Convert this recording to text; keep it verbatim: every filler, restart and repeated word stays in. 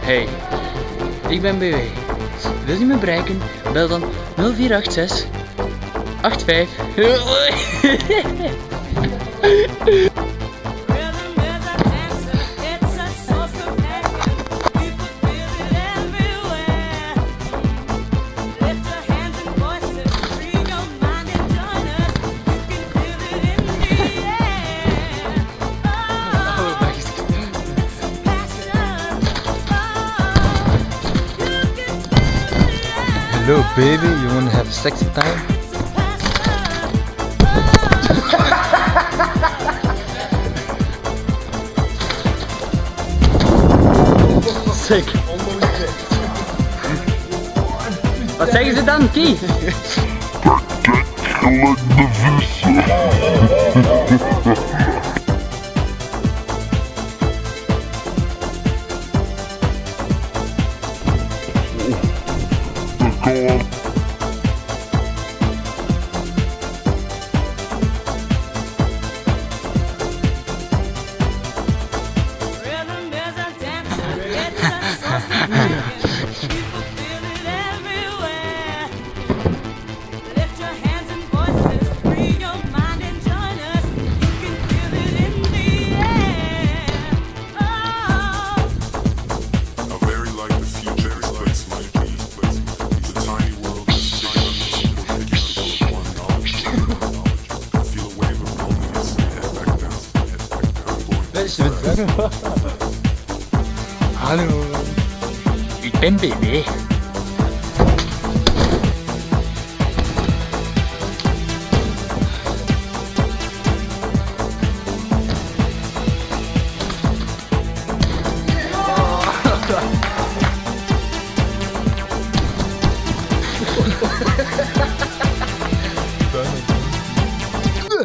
Hey, ik ben B W. Wil je me bereiken? Bel dan nul vier acht zes acht vijf. Hello baby, you wanna have a sexy time? Sick. Wat zeggen ze dan, Kie? Hallo. Ik ben B W.